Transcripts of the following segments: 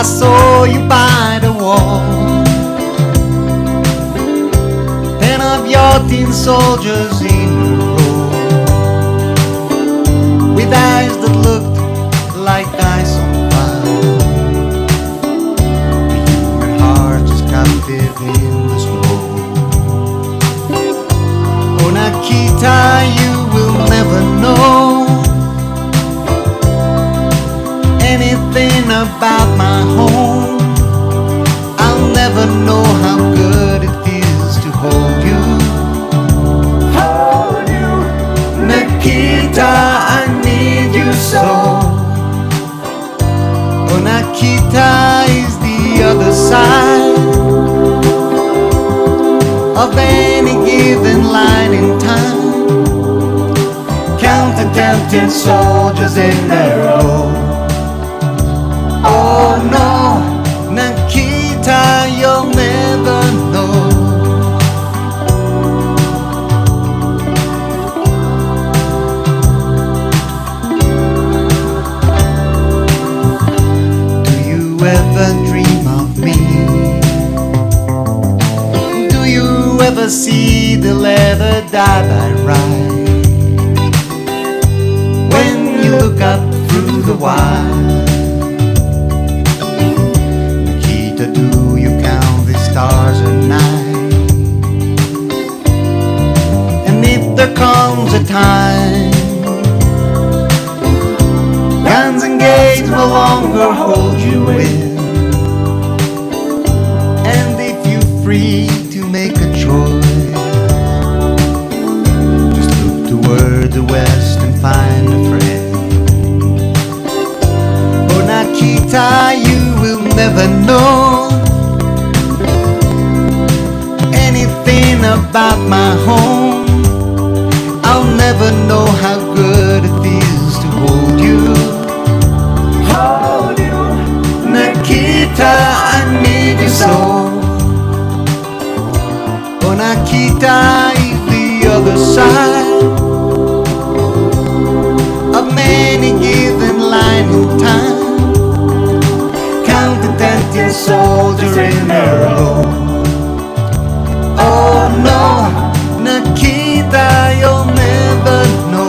saw you by the wall, ten of your tin soldiers in a row, with eyes that looked like ice on fire. The human heart is captive in the snow. Oh Nikita, you will never know anything about my home. I'll never know how good it feels to hold you. Hold you, Nikita, I need you so. Oh Nikita is the other side of any given line in time. Counting tempting soldiers in their row. Oh no, Nikita, you'll never know. Do you ever dream of me? Do you ever see the leather dye I ride? When you look up through the wire, do you count the stars at night? And if there comes a time guns and gates no longer hold you in, and if you're free to make a choice, just look toward the west and find a friend. Oh Nikita, you will never know anything about my home. I'll never know how good it feels to hold you. hold you, Nikita, I need you so. Oh Nikita is the other side of many given line in time. Counting tempting soldiers in a row. Oh no, Nikita, you'll never know.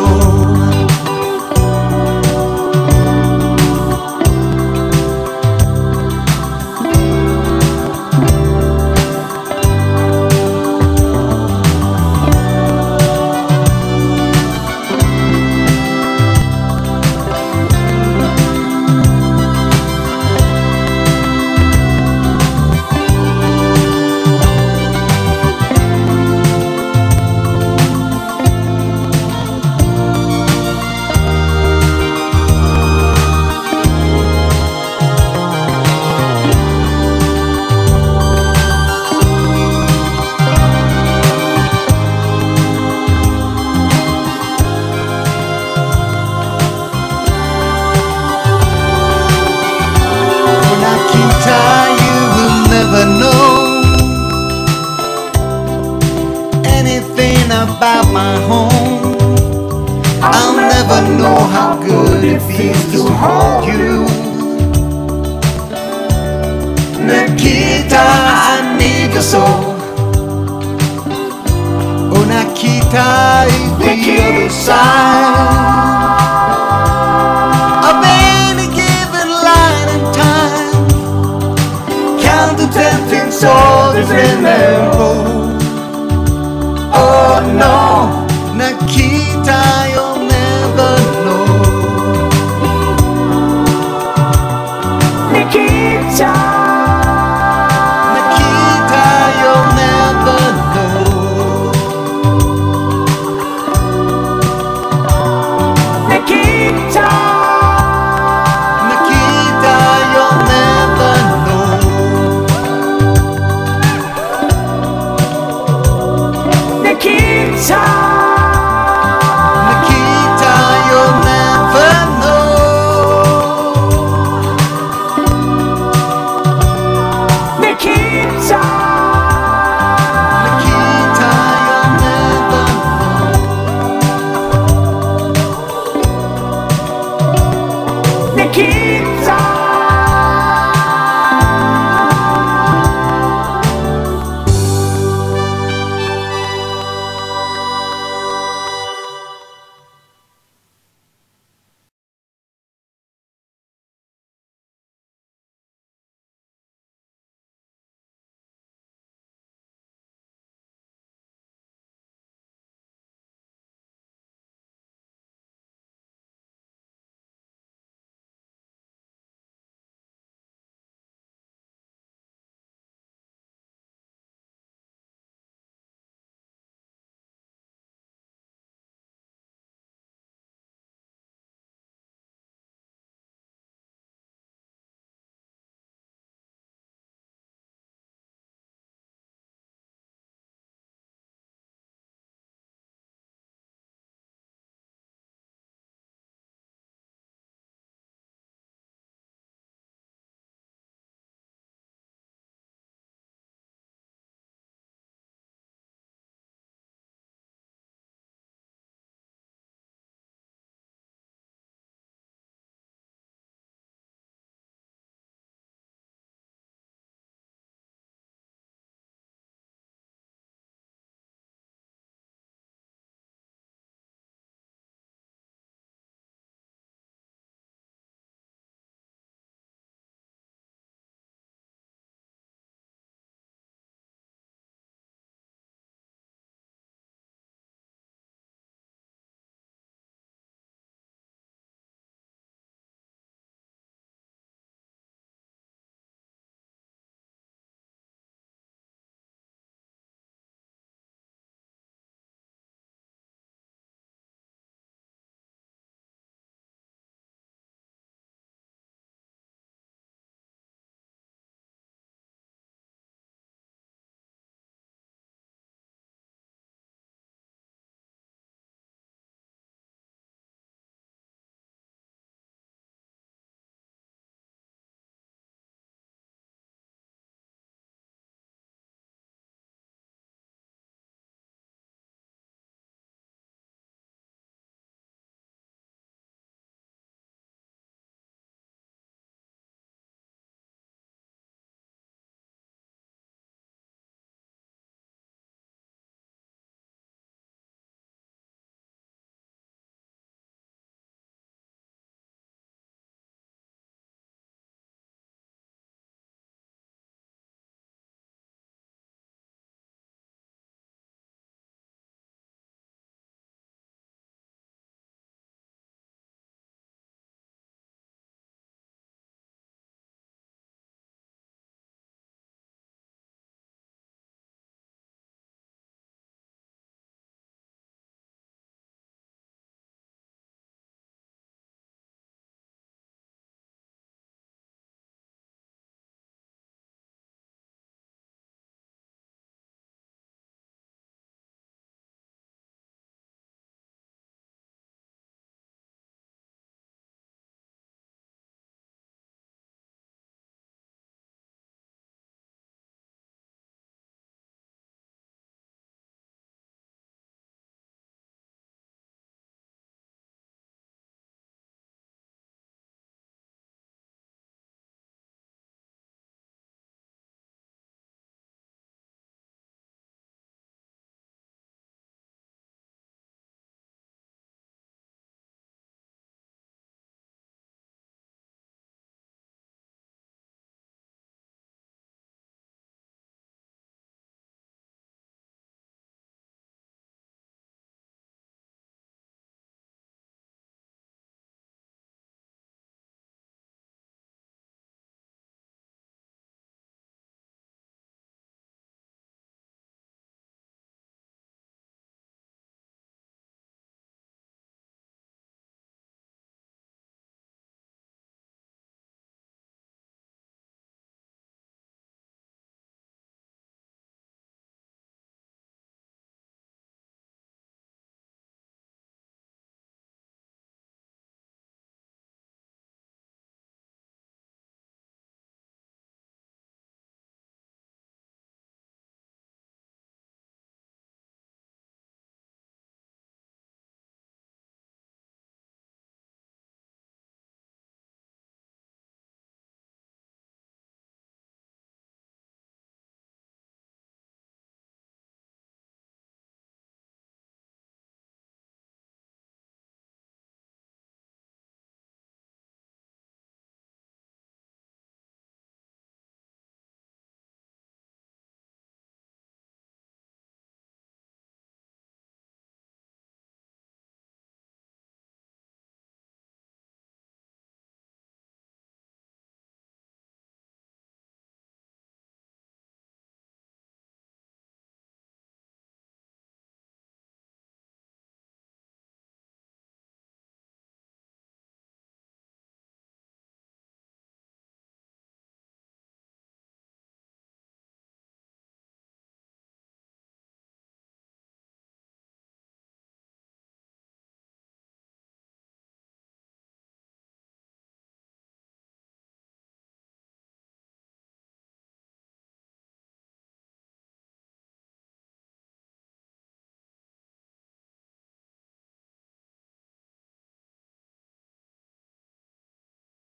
Know anything about my home. I'll never know how good it feels to hold you. Nikita, I need your soul. Oh Nikita is the other side